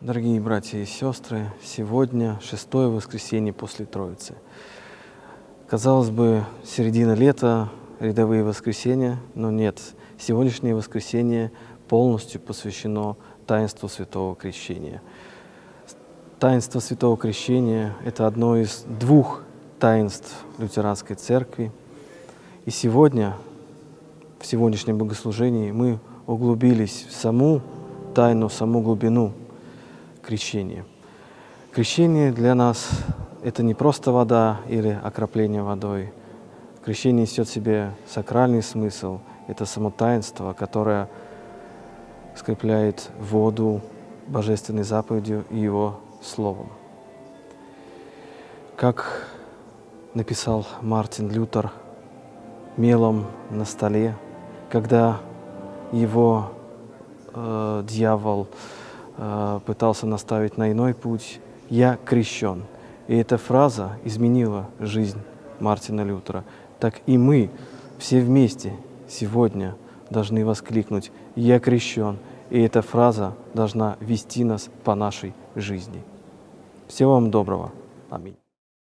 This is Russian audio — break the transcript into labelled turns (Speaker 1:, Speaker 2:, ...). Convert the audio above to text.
Speaker 1: Дорогие братья и сестры, сегодня шестое воскресенье после Троицы. Казалось бы, середина лета, рядовые воскресенья, но нет. Сегодняшнее воскресенье полностью посвящено таинству Святого Крещения. Таинство Святого Крещения – это одно из двух таинств лютеранской церкви. И сегодня, в сегодняшнем богослужении, мы углубились в саму тайну, в саму глубину крещения. Крещение для нас – это не просто вода или окропление водой. Крещение несет в себе сакральный смысл. Это само таинство, которое скрепляет воду божественной заповедью и его словом. Как написал Мартин Лютер мелом на столе, когда его дьявол пытался наставить на иной путь: «Я крещен». И эта фраза изменила жизнь Мартина Лютера. Так и мы все вместе сегодня должны воскликнуть: «Я крещен». И эта фраза должна вести нас по нашей жизни. Всего вам доброго. Аминь.